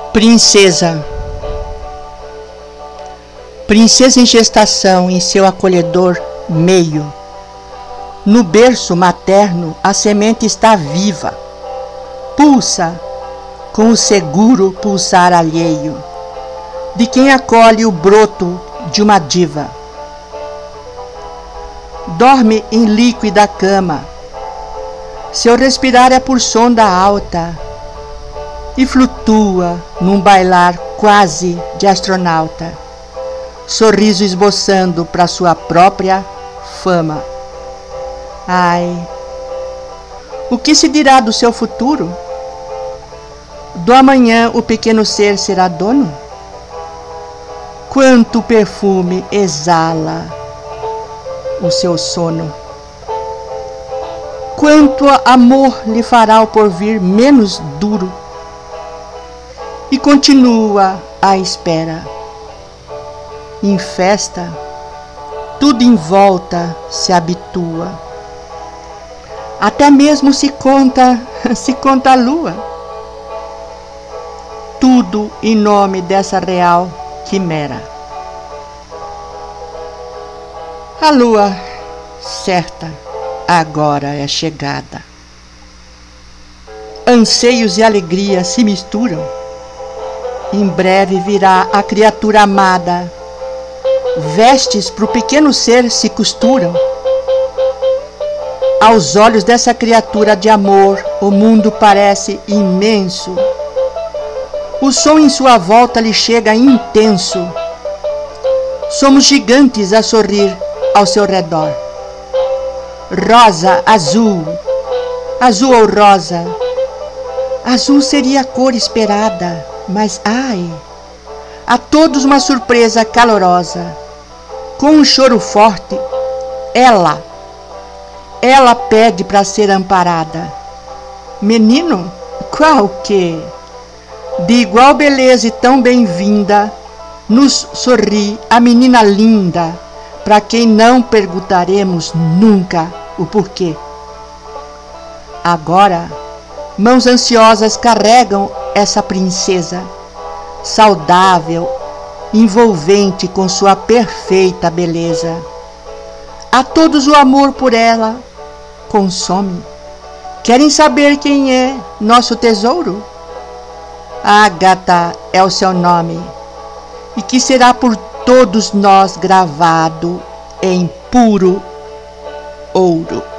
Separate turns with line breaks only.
Princesa. Princesa em gestação em seu acolhedor meio. No berço materno a semente está viva. Pulsa com o seguro pulsar alheio de quem acolhe o broto de uma diva. Dorme em líquida cama. Seu respirar é por sonda alta e flutua num bailar quase de astronauta, sorriso esboçando para sua própria fama. Ai, o que se dirá do seu futuro? Do amanhã o pequeno ser será dono? Quanto perfume exala o seu sono? Quanto amor lhe fará o porvir menos duro? E continua à espera. Em festa, tudo em volta se habitua. Até mesmo se conta a lua. Tudo em nome dessa real quimera. A lua certa agora é chegada. Anseios e alegria se misturam. Em breve virá a criatura amada. Vestes pro pequeno ser se costuram. Aos olhos dessa criatura de amor, o mundo parece imenso. O som em sua volta lhe chega intenso. Somos gigantes a sorrir ao seu redor. Rosa, azul, azul ou rosa. Azul seria a cor esperada, mas ai, a todos uma surpresa calorosa. Com um choro forte, ela pede para ser amparada. Menino, qual que? De igual beleza e tão bem-vinda, nos sorri a menina linda, para quem não perguntaremos nunca o porquê. Agora, mãos ansiosas carregam essa princesa, saudável, envolvente com sua perfeita beleza. A todos o amor por ela consome. Querem saber quem é nosso tesouro? Ágata é o seu nome, e que será por todos nós gravado em puro ouro.